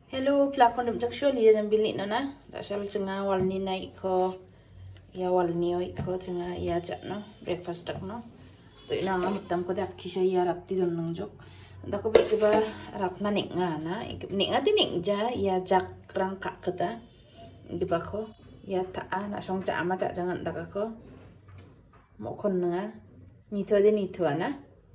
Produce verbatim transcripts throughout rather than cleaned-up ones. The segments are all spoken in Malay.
Hello, pelakon dem jak sholi ya jambil ni nana. Tak shal cenga walni naik ko, ya walni oi ko cenga ya jak no breakfast tak no. To ina ngam tam ko dak kisah ya ratti don nang jok. Dak ko bek ba ratna ning ngana, ikip ning ati ning ja ya jak rangkak keta. Diba ko ya taa na song ca ama cak jangan dak ko. Mo kon nga ni tu ada ni tu ana.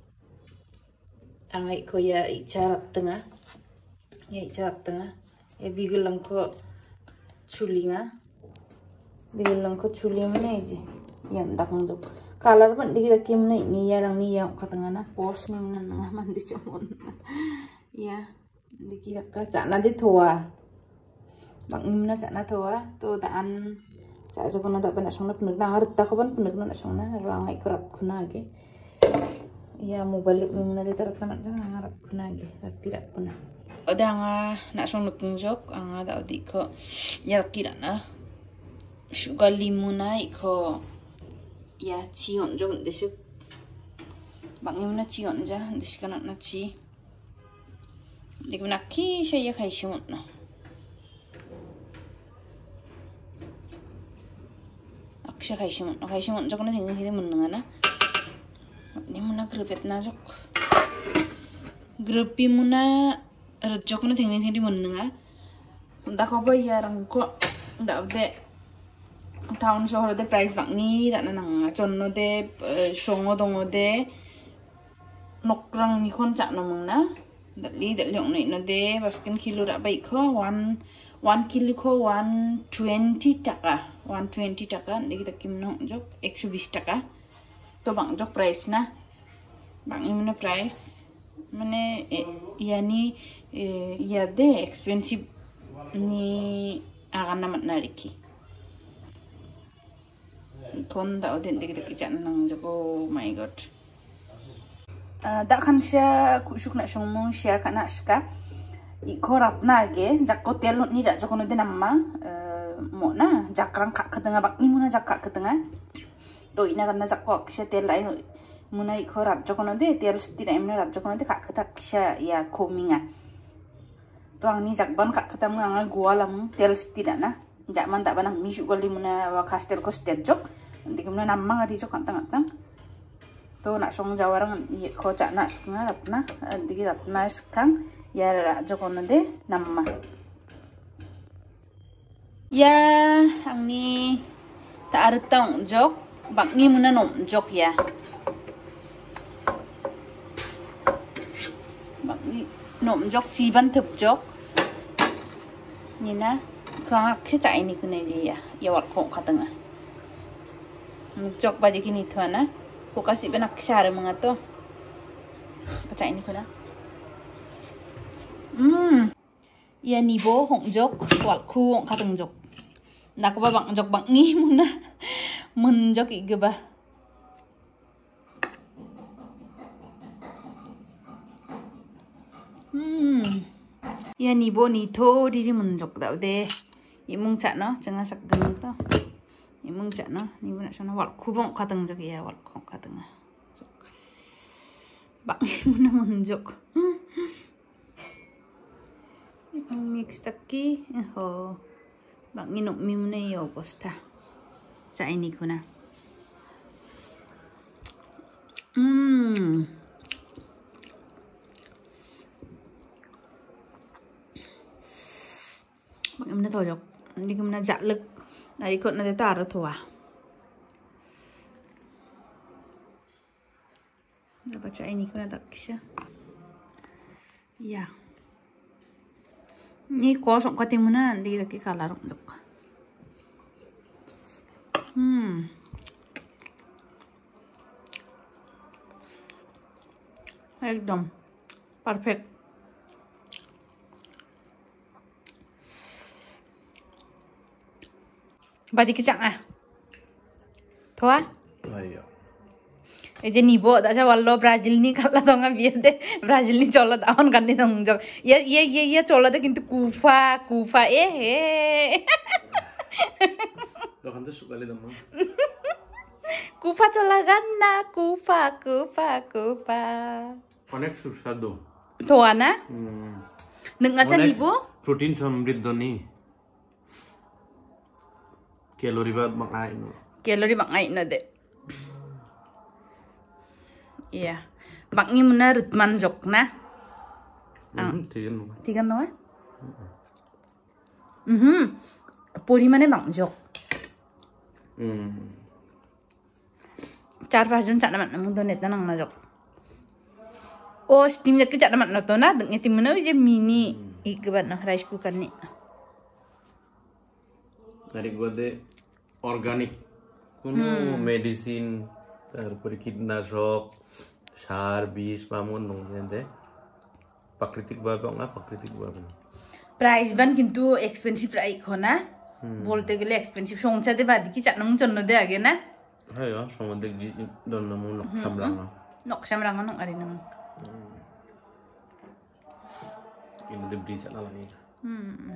Angai ko ya icarat tengah. Ya icarat tengah. Ya bigelang ko culinga. Bigelang ko culi mana aja. Ya ndak njuk. Kalar pun dikit dikit mana ini ya orang ni yang katengah na pos ni mana nengah mandi cemon. Ya dikit dikit cak nanti tua. Bang ini mana cak na tua. Tu taan cak joko na tak pernah songna penek na ngarut tak kapan penek na songna ruang ikurat kuna age. Ya mau balik mana dia tarat kanak jangan ngarat kuna age. Tidak pernah. Ada nga nak song nutunjuk anga da odi ko nyaki na sugar limuna iko ya cion jog desuk bang imna cion ja desuk kana na ci dikuna ki saya kai simon no aksha kai simon kai simon jog na thing hiri mun nga na ni muna grupet na jog grupi muna rejok na tingin hindi menengah, ndak apa ya rangko ndak be town show de price bang ni dak nang conno de songo dongo de nokrang ni kon cak nomong na dali dali ong nei no de baskin kilo dak baik ko one one kilo ko one twenty taka one twenty taka ndi kita kim no jok one hundred twenty taka to bang jok price na bang imno price mane yani ya de expensive ni akan namat nariki kon da odin de de kican nang jako my god dak kan sha kusuk na shong share kana ska ikorat na ge jakko telot ni dak joko no de namma mo na jakrang kak ketengah bak ni muna jakka ketengah to ina kan jakko kisah tel lai munai ko rap joko no de tel sti na emna rap joko no de kak ketak kisah ya kominga to ang ni jakban kak ketamu ang gua lam tel sti na jakman tak banang mi juga limuna wa kastel ko stet jok ndi kemna namang adi jok kantang kantang to nak song jawarang ko cak nak senga rap na ndi rap na skang ya rap joko no de namma ya ang ni ta artang jok bak ni muna nom jok ya nộm jok chiban thup jok nhìn na khang sẽ chạy ni cái này gì à ya wat khong khatang à jok ba dikini thana ko kasi benak share mga to ka chạy ni ko na um ya ni bo hong jok wat khu hong khatang jok na ko ba bang jok bang ni muna mun jok igba ya ni bo ni tho di di mun jok dau de imung cha no changa sak gang to imung cha no ni bu na sona wal khubong khatang jok ya wal khong khatang jok bang mun mun jok mix takki ho bang ni no mi mun yo posta cha ini kuna mm bang em na thôi jok đi kum na dạ lực đấy con na ta rồi thua na baca ini kuna tak kisah ya ni ko sok ka timuna di tak kalar jok hmm ekdom perfect Badi kicang ah, thua? Ayo. Eje nibo, tak saya wallo Brazil ni kalau tonga biar deh Brazil ni colot tahun kan ni tong jok. Ya ya ya ya colot deh kintu kufa kufa eh eh. Tuh kan tuh suka lihat mah. Kufa colagan na kufa kufa kufa. Connect susah do. Thua na? Hmm. Nengacan ibu? Protein somrit doni. Kalori banget makai no. Kalori makai no deh. Iya. Maknya menurut manjok nah. Hmm, tiga. Tiga no? Hmm. Porimannya manjok. Hmm. Char version cak naman namun donet na nang najok. Oh, steam nya cak naman na to na deng itim na je mini ikbat na rice cooker ni. Dari gua deh organik. Kuno medicine তারপরে কীটনাশক সার বিষ পামন নংতে প্রাকৃতিক ভাবে না প্রাকৃতিক ভাবে প্রাইস বান কিন্তু এক্সপেন্সিভ রাই খনা বলতে গেলে এক্সপেন্সিভ সংসাতে বাদি কি চাট নামুন চন্ন দে আগে না হ্যাঁ সমুদ্রে দন নামুন নকশামরাঙ্গা নকশামরাঙ্গা নং আরি নাম ini de brisa la ni hmm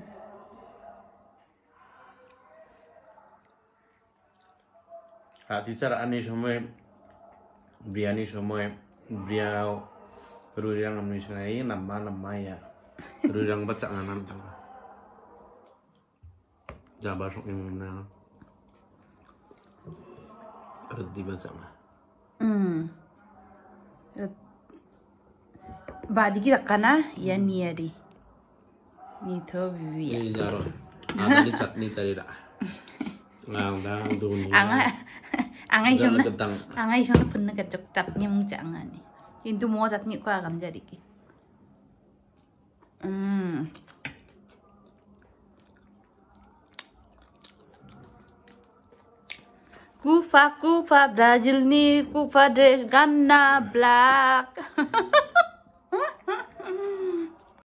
Hati cara ani সময় biryani সময় beliau rurang amni sungai nama nama ya rurang baca nganan tang jabar sok imna reddi baca mah hmm badi kira kana ya niari ni to bibi ini jaro ada ni chutney tadi dah ngang dang dunia anga anga isona anga isona punna kacok catnya mung anga ni কিন্তু mo catnya ko agam jadi ki hmm kufa kufa Brazil ni kufa dress Ghana black